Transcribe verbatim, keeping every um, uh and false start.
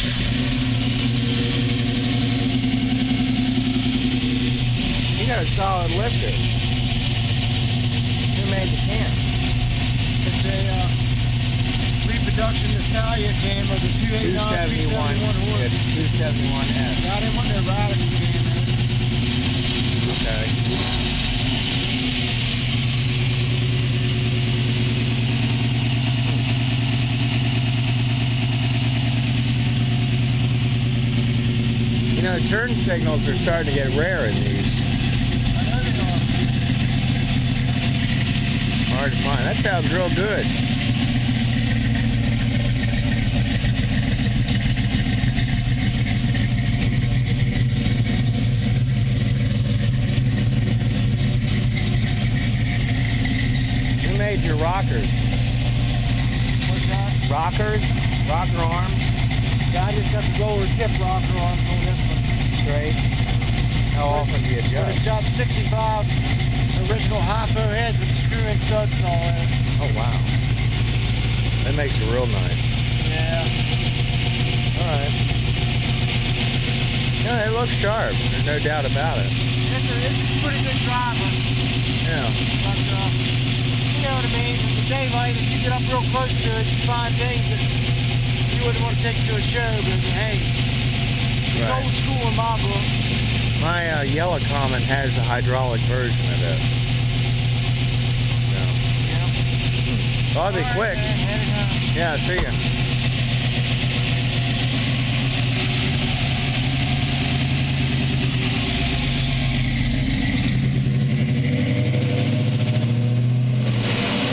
You got a solid lifter. Who made the cam? It's a uh, reproduction Nostalgia cam of the two eighty-nine, two seventy-one horse. It's two seventy-one S. I didn't want their radical cam in it. Okay. You know, turn signals are starting to get rare in these. I know they are. Hard to find. That sounds real good. Who made your rockers? What's that? Rockers? Rocker arms? Yeah, I just got the roller tip rocker on on this one. Straight? How often do you But adjust? it's got sixty-five original hypo heads with screw-in studs and all that. Oh, wow. That makes it real nice. Yeah. Alright. No, it looks sharp. There's no doubt about it. It's a, it's a pretty good driver. Yeah. But, uh, you know what I mean? In the daylight, if you get up real close to it, you find things that you wouldn't want to take to a show, but hey, it's Right. old school in my book. My uh, yellow Comet has a hydraulic version of it. So. Yeah. Hmm. Well, I'll be All right, quick. man. Heading home. Yeah, see ya.